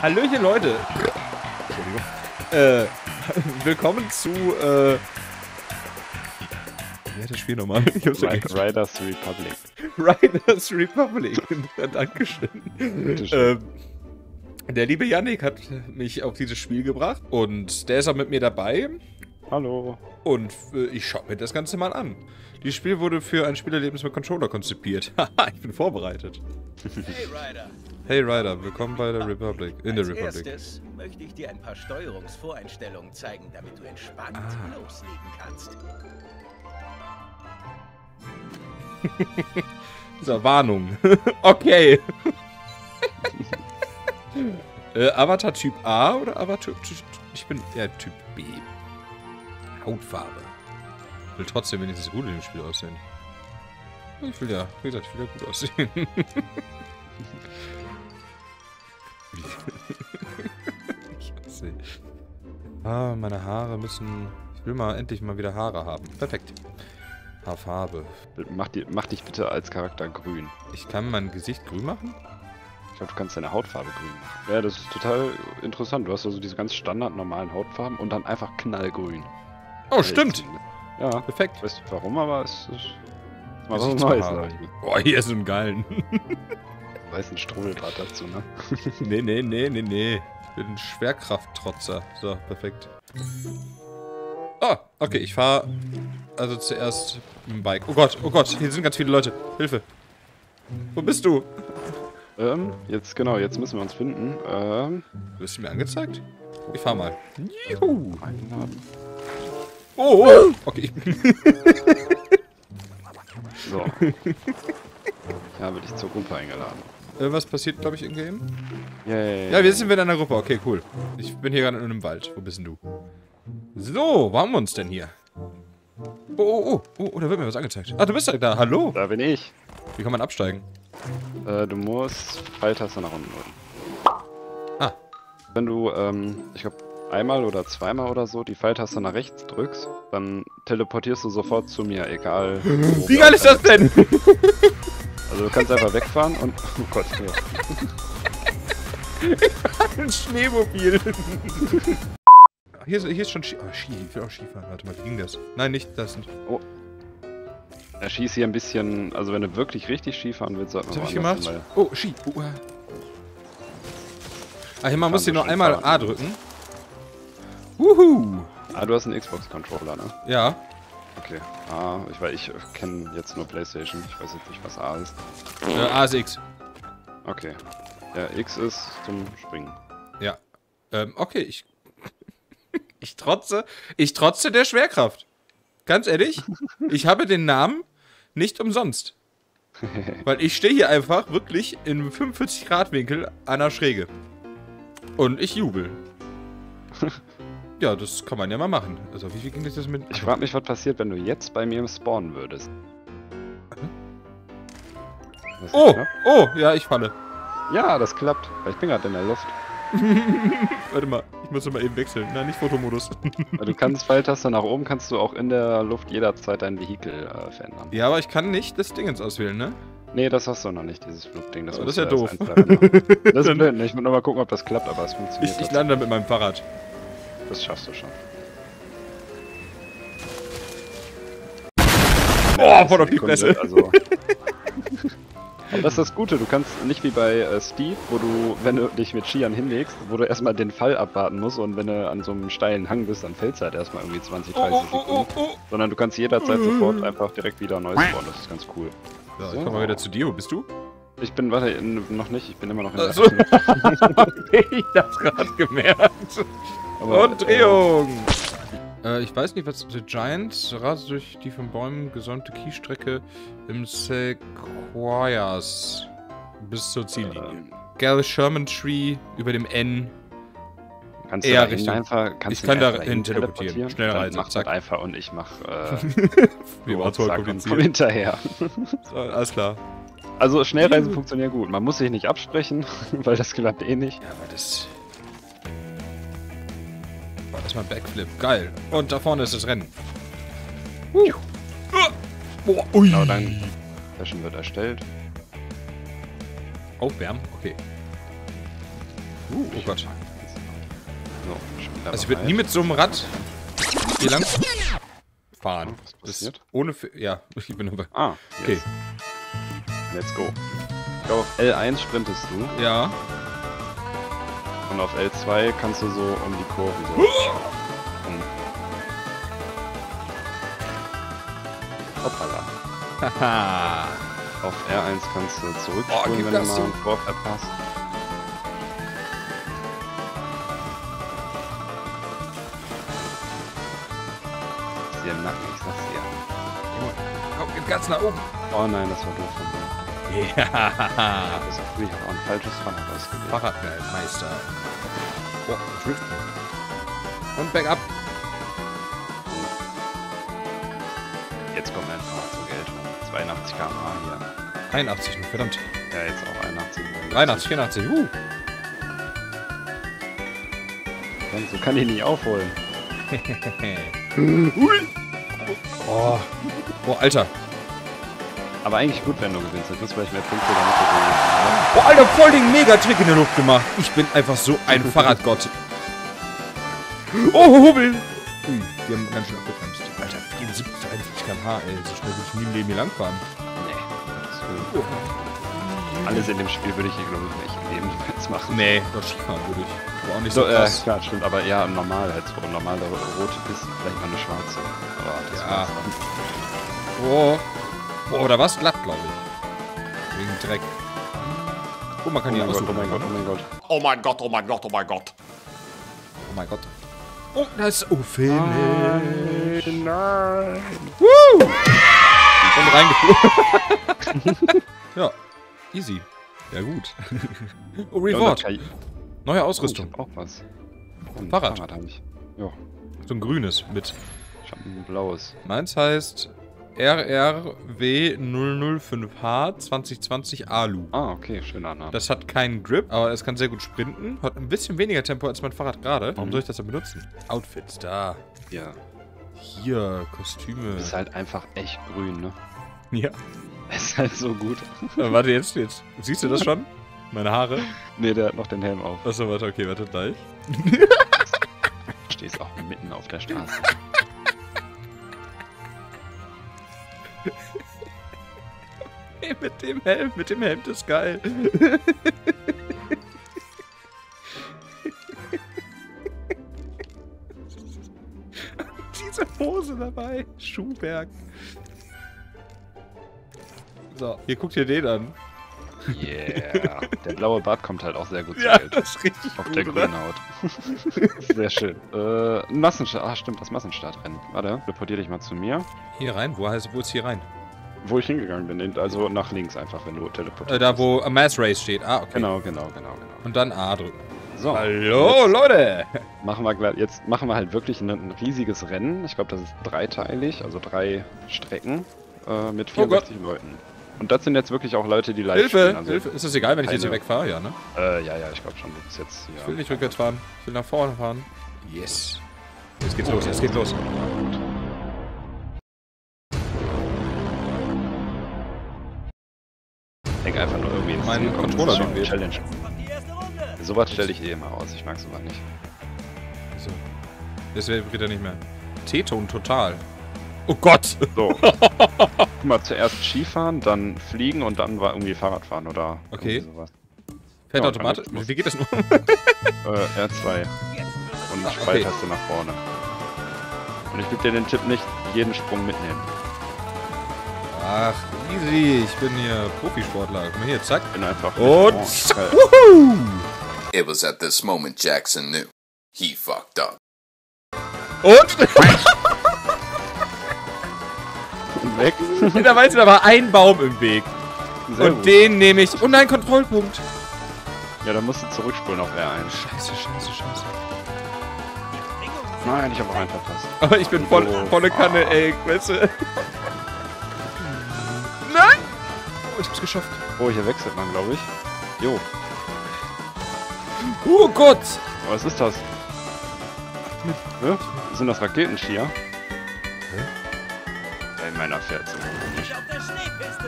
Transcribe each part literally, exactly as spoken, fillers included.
Hallöchen, Leute. Entschuldigung. Äh, willkommen zu, äh... Wie hat das Spiel nochmal? Ich hab's vergessen. Riders Republic. Riders Republic. Dankeschön. Ähm, der liebe Yannick hat mich auf dieses Spiel gebracht und der ist auch mit mir dabei. Hallo. Und äh, ich schaue mir das Ganze mal an. Dieses Spiel wurde für ein Spielerlebnis mit Controller konzipiert. Haha, ich bin vorbereitet. Hey Ryder. Hey Ryder, willkommen bei der Republic. In der Als Republic. erstes möchte ich dir ein paar Steuerungsvoreinstellungen zeigen, damit du entspannt Ah. loslegen kannst. So, Warnung. Okay. äh, Avatar Typ A oder Avatar Typ... Ich bin eher Typ B. Hautfarbe. Ich will trotzdem wenigstens gut in dem Spiel aussehen. Ich will ja, wie gesagt, ich will ja gut aussehen. Ich hasse. Ah, meine Haare müssen... Ich will mal endlich mal wieder Haare haben. Perfekt. Haarfarbe. Mach, die, mach dich bitte als Charakter grün. Ich kann mein Gesicht grün machen? Ich glaube, du kannst deine Hautfarbe grün machen. Ja, das ist total interessant. Du hast also diese ganz standard normalen Hautfarben und dann einfach knallgrün. Oh, stimmt! Ja, Perfekt. ich weiß nicht warum, aber es ist mal was Gesichtsfarbe. Neues, sag ich mal. Boah, hier ist so ein geilen. Weißen Strudeldraht dazu, ne? Nee, nee, nee, nee, nee. Ich bin ein Schwerkrafttrotzer. So, perfekt. Oh, okay, ich fahre also zuerst mit dem Bike. Oh Gott, oh Gott, hier sind ganz viele Leute. Hilfe. Wo bist du? Ähm, jetzt, genau, jetzt müssen wir uns finden. Ähm, Wirst du mir angezeigt? Ich fahr mal. Juhu. einladen. Oh, oh. Okay. So. Ich habe dich zur Gruppe eingeladen. Irgendwas passiert, glaube ich, in Game? Yay. Ja, wir sind wieder in einer Gruppe. Okay, cool. Ich bin hier gerade in einem Wald. Wo bist denn du? So, wo haben wir uns denn hier? Oh, oh, oh, oh, da wird mir was angezeigt. Ah, du bist ja da. Hallo. Da bin ich. Wie kann man absteigen? Äh, du musst Pfeiltaste nach unten drücken. Ah. Wenn du, ähm, ich glaube, einmal oder zweimal oder so die Pfeiltaste nach rechts drückst, dann teleportierst du sofort zu mir, egal. wo Wie wir geil ist das denn? Also du kannst einfach wegfahren und... Oh Gott, nee. Ein Schneemobil. Hier ist, hier ist schon Ski. Oh, Ski. Ich will auch Skifahren. Warte mal, wie ging das? Nein, nicht das nicht. Oh. Er schießt hier ein bisschen... Also wenn du wirklich richtig Skifahren willst, sollte Was man hab ich woanders gemacht? hin, Oh, Ski. Uh, uh. Ah, hier, man muss hier wir nur schon einmal fahren. A drücken. Wuhu. weil... Ah, du hast einen Xbox-Controller, ne? Ja. Okay. Ah, ich, weil ich kenne jetzt nur PlayStation. Ich weiß jetzt nicht, was A ist. Äh, A ist X. Okay. Ja, X ist zum Springen. Ja. Ähm, okay, ich... ich trotze... Ich trotze der Schwerkraft. Ganz ehrlich, ich habe den Namen nicht umsonst. Weil ich stehe hier einfach wirklich in fünfundvierzig Grad Winkel an der Schräge. Und ich jubel. Ja, das kann man ja mal machen. Also, wie viel ging das mit... Ich frage mich, was passiert, wenn du jetzt bei mir spawnen würdest. Das Oh, klappt? oh, ja, ich falle. Ja, das klappt. Weil ich bin gerade in der Luft. Warte mal, ich muss mal eben wechseln. Nein, nicht Fotomodus. Du kannst Pfeiltaste nach oben, kannst du auch in der Luft jederzeit dein Vehikel äh, verändern. Ja, aber ich kann nicht das Dingens auswählen, ne? Nee, das hast du noch nicht, dieses Flugding. Das, Aber das musst ist ja du doof. erst einplanen. Das ist blöd, ne? Ich muss noch mal gucken, ob das klappt, aber es funktioniert. Ich, ich lande mit meinem Fahrrad. Das schaffst du schon. Oh, voll auf die Sekunde, Fresse. Also. Aber das ist das Gute, du kannst nicht wie bei äh, Steve, wo du, wenn du dich mit Skiern hinlegst, wo du erstmal den Fall abwarten musst und wenn du an so einem steilen Hang bist, dann fällst du halt erstmal irgendwie zwanzig, dreißig Oh, oh, oh, Sekunden. oh, oh. Sondern du kannst jederzeit sofort einfach direkt wieder neu spawnen, das ist ganz cool. So, ich komm mal wieder zu dir. Wo bist du? Ich bin, warte, in, noch nicht, ich bin immer noch in der Achso. Okay, ich hab's gerade gemerkt. Aber, Und Drehung! Äh, ich weiß nicht, was... The Giant rast durch die von Bäumen gesäumte Kiesstrecke im Sequoias bis zur Ziellinie. Ähm, Gal Sherman Tree über dem N. Kannst du eher da hin Richtung- einfach, kannst ich du kann mich da einfach hin hin teleportieren. Schnell Dann reisen, mach zack. das einfach und ich mach äh, Wie war voll zack und kompliziert. komm hinterher. So, alles klar. Also Schnellreisen funktionieren gut. Man muss sich nicht absprechen, weil das klappt eh nicht. Ja, aber das... War das mal ein Backflip. Geil. Und da vorne ist das Rennen. Uh. Boah, ui. Genau, dann Session wird erstellt. Aufwärmen? Okay. Uh, oh Gott. So, also ich würde nie mit so einem Rad hier lang fahren. Was Das passiert? ohne... F ja, ich bin aber... Ah, Okay. yes. Let's go. Ich glaube, auf L eins sprintest du Ja. und auf L zwei kannst du so um die Kurven so. um. Hoppala. Haha. Auf R eins kannst du Oh, zurückspulen, gib wenn du Gas, mal du. einen Tor verpasst. Ist dir im Nacken, ich sag's dir. Komm, gib Gas nach oben. Oh nein, das war doof von mir. Ja. Das ist ich auch ein falsches Fahrrad ausgewählt. Fahrradmeister. Oh, driften. Und bergab. Jetzt kommt mein Fahrrad zur Geltung. zweiundachtzig Kilometer pro Stunde hier. einundachtzig, verdammt. Ja, jetzt auch einundachtzig. dreiundachtzig, vierundachtzig, uh. So kann ich nicht aufholen. Oh. Oh, Alter. Aber eigentlich gut, wenn du gewinnst. Dann kriegst du vielleicht mehr Punkte, damit du Oh, Alter, voll den Megatrick in der Luft gemacht. Ich bin einfach so ein Fahrradgott. Oh, Hubbel. Ui, die haben ganz schön abgebremst. Alter, vierundsiebzig, dreiundsiebzig Kilometer pro Stunde, ey. So schnell würde ich nie im Leben hier langfahren. Nee. Alles in dem Spiel würde ich hier, glaube ich, nicht ebenfalls machen. Nee, doch Skifahren würde ich. Aber auch nicht so, So, äh, krass. klar, stimmt. Aber ja, normal halt so. Normal, der rote Piste, vielleicht mal eine schwarze. Aber das Ja. war's dann. Oh. Oh, da war es glatt, glaube ich. Wegen Dreck. Oh, man kann Oh hier mein Gott, aussuchen. oh mein Gott, oh mein Gott. Oh mein Gott, oh mein Gott, oh mein Gott. Oh mein Gott. Oh, da ist... Oh, Film. Nein. Woo! Und reingeflogen. Ja, easy. Ja, gut. Oh, Reward. Ja, Neue oh, Ausrüstung. ich hab auch was. Oh, ein Fahrrad. Fahrrad habe ich. Ja, So ein grünes mit. ich habe ein blaues. Meins heißt R R W null null fünf H zwanzig zwanzig Alu. Ah, okay, schöner Name. Das hat keinen Grip, aber es kann sehr gut sprinten. Hat ein bisschen weniger Tempo als mein Fahrrad gerade. Warum Mhm. soll ich das dann benutzen? Outfits, da. ja. Hier, Kostüme. Ist halt einfach echt grün, ne? Ja. Ist halt so gut. Äh, warte, jetzt, jetzt. Siehst du das schon? Meine Haare? Ne, der hat noch den Helm auf. Achso, warte, okay, warte, gleich. Du stehst auch mitten auf der Straße. Hey, mit dem Helm, mit dem Helm, das ist geil. Diese Hose dabei. Schuhwerk. So, hier guckt ihr den an. Yeah. Der blaue Bart kommt halt auch sehr gut zur Ja, Geltung. das ist richtig Auf gut, der oder? grünen Haut. Sehr schön. Äh, ein Massenstart. Ah, stimmt, das Massenstartrennen. Warte, teleportier dich mal zu mir. Hier rein? Wo heißt, wo ist hier rein? Wo ich hingegangen bin. Also nach links einfach, wenn du teleportierst. Äh, da, wo a Mass Race steht. Ah, okay. Genau, genau, genau, genau. Und dann A drücken. So. Hallo, jetzt Leute! Machen wir gleich, jetzt machen wir halt wirklich ein, ein riesiges Rennen. Ich glaube, das ist dreiteilig, also drei Strecken äh, mit Oh Gott. vierundsechzig Leuten. Und das sind jetzt wirklich auch Leute, die live Hilfe! spielen. Also, Hilfe! Ist das egal, wenn ich jetzt hier keine- wegfahre? Ja, ne? Äh, ja, ja, ich glaube schon. Du bist jetzt hier. Ich will nicht rückwärts fahren. Ich will nach vorne fahren. Yes. Jetzt geht's los, jetzt geht's los. Ja, gut. Denk einfach nur irgendwie ins Mein Ziel kommen, das Controller ist schon eine vibriert. Challenge. Sowas stelle ich eh immer aus. Ich mag sowas nicht. So. Das vibriert er nicht mehr. T-Ton total. Oh Gott! So. Guck mal, zuerst Skifahren, dann Fliegen und dann war irgendwie Fahrradfahren oder Okay. irgendwie sowas. Fährt Ja, automatisch? kann ich- Wie geht das nur? Äh, R zwei. Und Ah, okay. Spalttaste nach vorne. Und ich gebe dir den Tipp nicht, jeden Sprung mitnehmen. Ach, easy. Ich bin hier Profisportler. Guck mal hier, zack. Bin einfach. Und Oh, zack. geil. Wuhu! It was at this moment Jackson knew. He fucked up. Und? Und weg. da weißt du, da war ein Baum im Weg. Sehr Und gut. den nehme ich. Oh nein, Kontrollpunkt. Ja, dann musst du zurückspulen auf R eins. Scheiße, scheiße, scheiße. Nein, ich habe auch einen verpasst. Aber ich bin voll, Oh, volle Kanne, fuck. ey, weißt du? Nein! Oh, ich hab's geschafft. Oh, hier wechselt man, glaube ich. Jo. Oh Gott! Was ist das? Hä? Sind das Raketenskier? Hä? Ey, meiner fährt so komisch.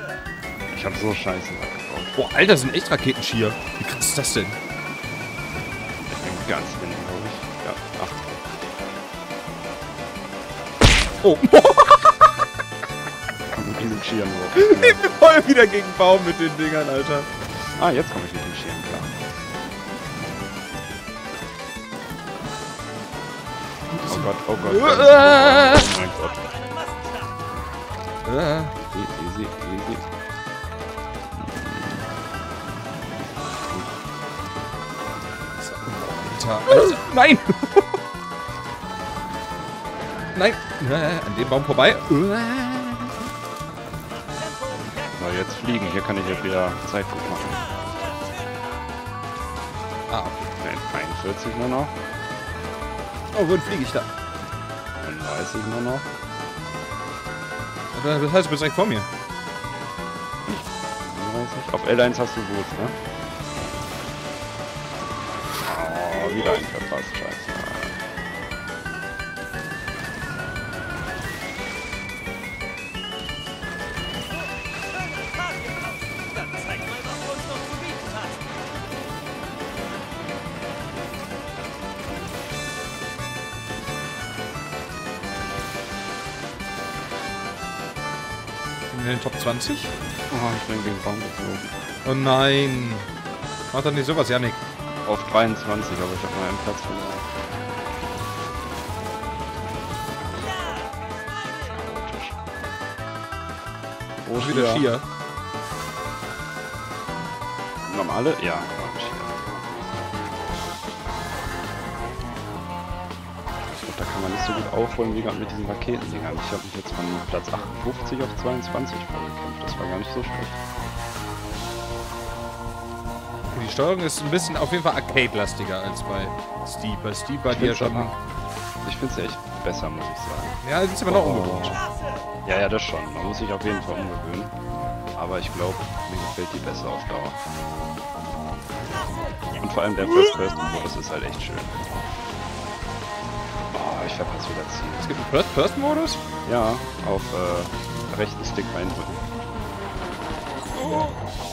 Ich hab so scheiße abgebaut. Boah, Alter, das sind echt Raketenskier. Wie krass ist das denn? Ganz hinten, glaube ich. Ja, ach. Oh. Mit diesem Skiern hoch. Voll wieder gegen Baum mit den Dingern, Alter. Ah, jetzt komme ich mit dem Skiern klar. Oh Gott, oh Gott. Oh, Gott. Oh mein Gott. Easy, easy, easy. Alter, Alter. Nein! Nein! An dem Baum vorbei. So, jetzt fliegen. Hier kann ich jetzt wieder Zeit gut machen. Ah, okay. Nein, einundvierzig nur noch. Oh, wohin fliege ich da? einunddreißig nur noch. Das heißt, du bist eigentlich vor mir. einunddreißig. Auf L eins hast du Boost, ne? Oh, wieder ein verpasst, scheiße. In den Top zwanzig? Oh, ich bin gegen den Baum geflogen. Oh nein. Mach doch nicht sowas, Yannick. Auf dreiundzwanzig, aber ich habe mal einen Platz verloren. Chaotisch. Oh, wieder Skier. Normale? Ja, normale Skier. Ich glaube, da kann man nicht so gut aufholen wie gerade mit diesen Raketendingern. Ich habe mich jetzt von Platz achtundfünfzig auf zweiundzwanzig vorgekämpft. Das war gar nicht so schlecht. Die Steuerung ist ein bisschen auf jeden Fall arcade-lastiger als bei Steve. Bei Steve war die ja schon... Ich finde es echt besser, muss ich sagen. Ja, das ist aber noch ungewohnt. Ja, ja, das schon. Man muss sich auf jeden Fall umgewöhnen. Aber ich glaube, mir gefällt die besser auf Dauer. Und vor allem der First-Person-Modus ist halt echt schön. Oh, ich verpasse wieder Ziel. Es gibt einen First-Person-Modus? Ja, auf äh, rechten Stick reindrücken. Oh.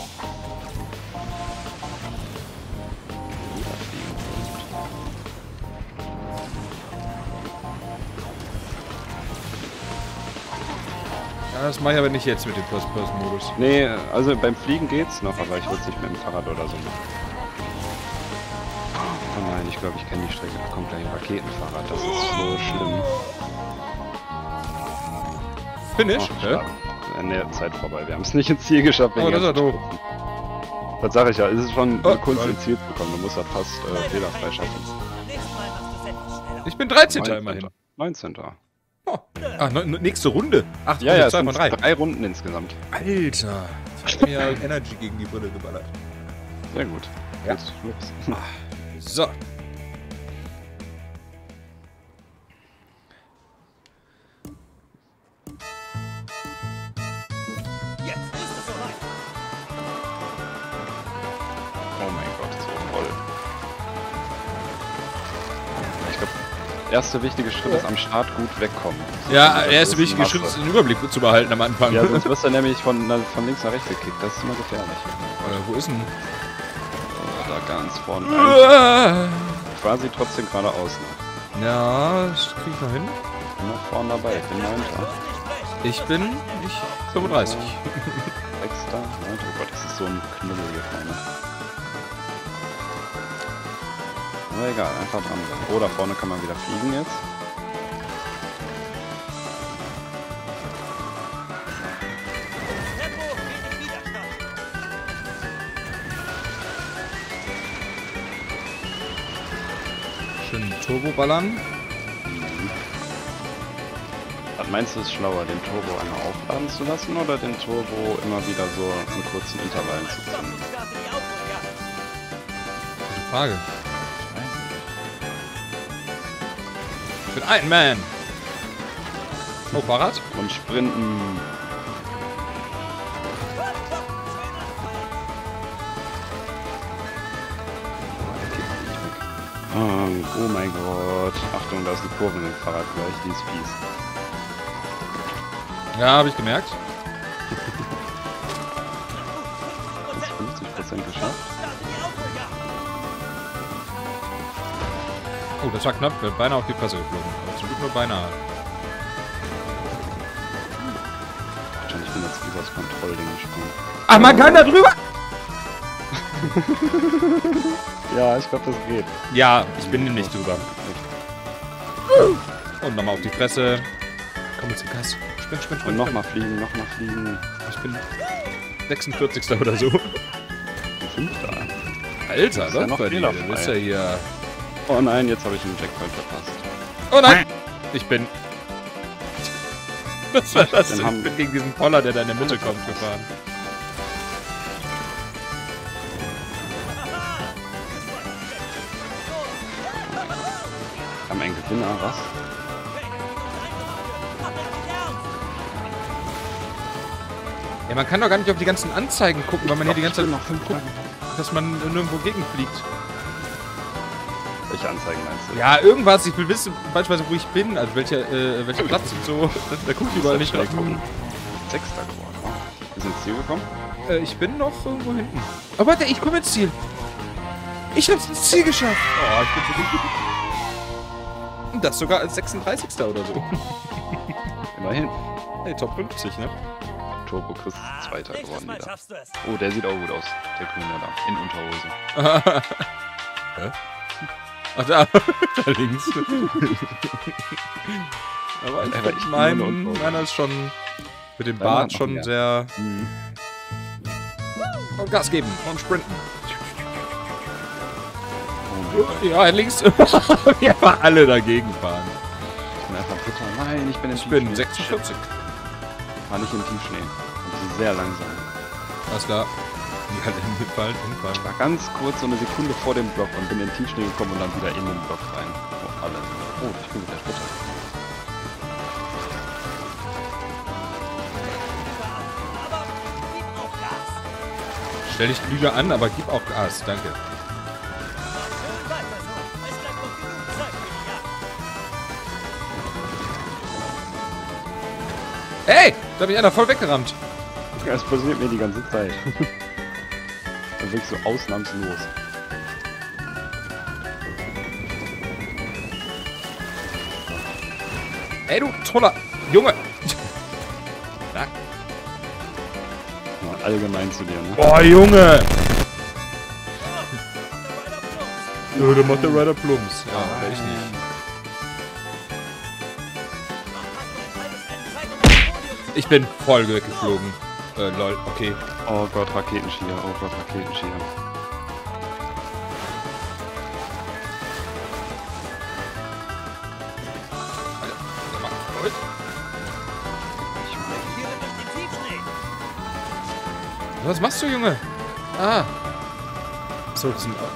Das mache ich aber nicht jetzt mit dem First-Person-Modus. Nee, also beim Fliegen geht's noch, aber ich würde es nicht mit dem Fahrrad oder so machen. Oh nein, ich glaube, ich kenne die Strecke. Da kommt gleich ein Raketenfahrrad. Das ist so schlimm. Finish? Oh, ja. In der Zeit vorbei. Wir haben es nicht ins Ziel geschafft. Oh, das ist ja doof. Das sage ich ja. Es ist schon oh, eine Kunst, Gott. ins Ziel zu bekommen. Du musst das fast äh, fehlerfrei schaffen. Ich bin dreizehnter immerhin. neunzehnter Oh. Ach, ne, ne, nächste Runde. Ach, ja, ja, zwei von drei. drei Runden insgesamt. Alter. Ich hab mir Energy gegen die Brille geballert. Sehr gut. Ja. Jetzt los. So. Oh mein Gott, so voll. Ich glaube, der erste wichtige Schritt ist am Start gut wegkommen. So, Ja, das der erste ist wichtige Masse. Schritt ist, den Überblick zu behalten am Anfang. Ja, sonst wirst du nämlich von, na, von links nach rechts gekickt. Das ist immer gefährlich. Äh, wo ist denn? Oh, da ganz vorne. Ah. Quasi trotzdem geradeaus noch. Ja, das krieg ich noch hin. Immer vorne dabei. Ich bin neunter. Ich bin ich fünfunddreißig. Sechster. neunter. Oh Gott, das ist so ein Knüppel hier vorne. Aber egal, einfach dran. Oh, da vorne kann man wieder fliegen jetzt. Schön Turbo ballern. Was meinst du, ist schlauer, den Turbo einmal aufladen zu lassen oder den Turbo immer wieder so in kurzen Intervallen zu ziehen? Gute Frage. Ich bin ein Man. Oh, Fahrrad? Und sprinten. Ähm, oh mein Gott. Achtung, da ist eine Kurve mit dem Fahrrad gleich, die ist fies. Ja, habe ich gemerkt. Jetzt fünfzig Prozent geschafft. Oh, das war knapp. Wir sind beinahe auf die Fresse geflogen. Aber zum Glück nur beinahe. Wahrscheinlich bin jetzt über das Kontrollding gesprungen. Ach, man kann da drüber! Ja, ich glaube, das geht. Ja, ich bin nicht drüber. Und nochmal auf die Fresse. Komm jetzt zum Gas. Spring, spring, spring. Und nochmal fliegen, nochmal fliegen. Ich bin sechsundvierzigster oder so. Fünfter. Alter, Das ist ja was noch bei dir? Du fehlerfrei. bist ja hier... Oh nein, jetzt habe ich einen Jackpoint verpasst. Oh nein! Ich bin... Was war das? Den Ich haben- bin gegen diesen Poller, der da in der Mitte kommt, gefahren. Haben einen Gewinner, was? Ja, man kann doch gar nicht auf die ganzen Anzeigen gucken, weil man hier die ganze Zeit noch fünf guckt, dass man nirgendwo gegenfliegt. Welche Anzeigen meinst du? Ja, irgendwas. Ich will wissen, beispielsweise, wo ich bin, also welcher, äh, welcher Platz und so. Da guckt ich überall nicht drauf. Sechster geworden. Wow. Wir sind ins Ziel gekommen. Äh, ich bin noch irgendwo hinten. Oh, warte, ich komme ins Ziel. Ich hab's ins Ziel geschafft. Oh, ich bin so gut. Und das sogar als sechsunddreißigster oder so. Immerhin. Hey, Top fünfzig, ne? Turbo Chris ist Zweiter Nächstes geworden Mal wieder. schaffst du es. Oh, der sieht auch gut aus. Der Grüne da. In Unterhose. Hä? Ach, da, da links. Aber ich, Aber ich ich mein, nur eine Unterhose. meiner ist schon mit dem Deiner hat Bart noch schon mehr. sehr... Mhm. Und Gas geben und sprinten. Oh, Ja, links. Wir einfach alle dagegen fahren. ich bin einfach Dritter. Nein, ich bin in Ich bin Tiefschnee. sechsundvierzig. War nicht in Tiefschnee. Und sie ist sehr langsam. Alles klar. Ja, hingefallen, hingefallen. Ich war ganz kurz so eine Sekunde vor dem Block und bin in Tiefschnee gekommen und dann wieder in den Block rein. Oh, alle. Oh, ich bin wieder Dritter. Aber gib auch Gas. Stell dich lieber an, aber gib auch Gas. Danke. Schön weiter so. Es bleibt noch genug Zeit für die Jagd. Ey! Da hat mich einer voll weggerammt. Das passiert mir die ganze Zeit. Dann wirklich so ausnahmslos. Ey, du Troller! Junge! Na? Ja, allgemein zu dir, ne? Boah, Junge! Ja, der macht der Rider Plums. Ja, aber ich nicht. Ich bin voll weggeflogen. Äh, lol, okay. Oh Gott, Raketenskier. Oh Gott, Raketenskier. Ich Hier durch den Tiefschnee. Was machst du, Junge? Ah. So, das sind...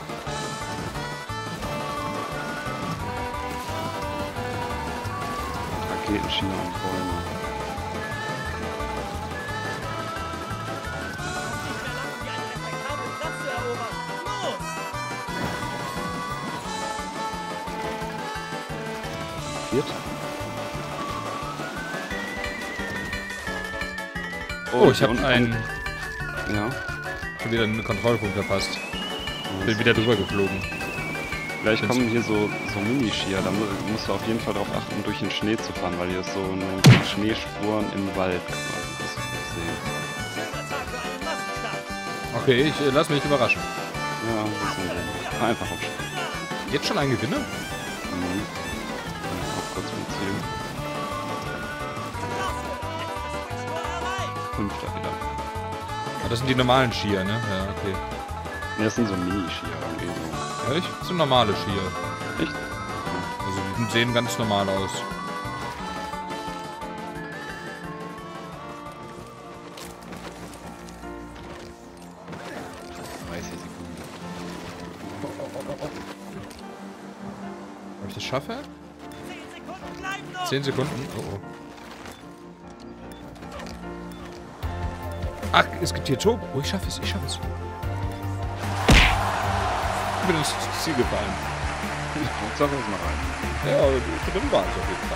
Raketenskier und Bäume. Platz zu erobern. Los! Viert. Oh, ich hier habe unten einen... kommt- Ja. Schon wieder einen Kontrollpunkt verpasst. Bin wieder drüber geflogen. Gleich kommen hier so, so Miniskier, da mu- musst du auf jeden Fall darauf achten, durch den Schnee zu fahren, weil hier ist so eine Schneespuren im Wald quasi. Das sehen. Schöner Tag für einen Massenstart. Okay, ich äh, lass mich überraschen. Ja, das sehen wir. Fahr einfach auf Schnee. Jetzt schon ein Gewinner? Mhm. Ja, auch kurz vom Ziel. Fünfter wieder. Ah, das sind die normalen Skier, ne? Ja, okay. Ne, das sind so Miniskier irgendwie so. Ja, ich das sind normale Skier. Echt? Also die sehen ganz normal aus. dreißig Sekunden. Ob ich das schaffe? zehn Sekunden bleiben noch. Zehn Sekunden? Oh, oh. Ach, es gibt hier Turbo. Oh, ich schaffe es, ich schaffe es. Ich bin ins Ziel gefallen. Hauptsache ist mal rein. Ja, aber drin war ich auf jeden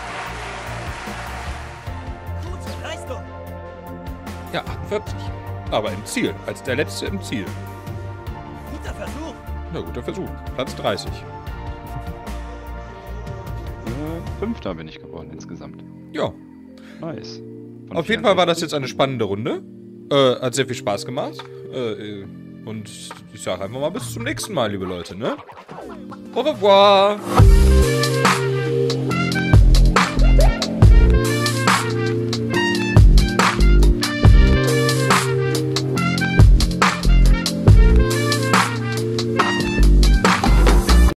Fall. Gute Leistung. Ja, achtundvierzig. Aber im Ziel. Als der Letzte im Ziel. Guter Versuch. Na, guter Versuch. Platz dreißig. Äh, Fünfter bin ich geworden insgesamt. Ja. Nice. Von Auf jeden Fall war das vierundsechzig. jetzt eine spannende Runde. Äh, hat sehr viel Spaß gemacht. Äh, und ich sage einfach mal bis zum nächsten Mal, liebe Leute, ne? Au revoir!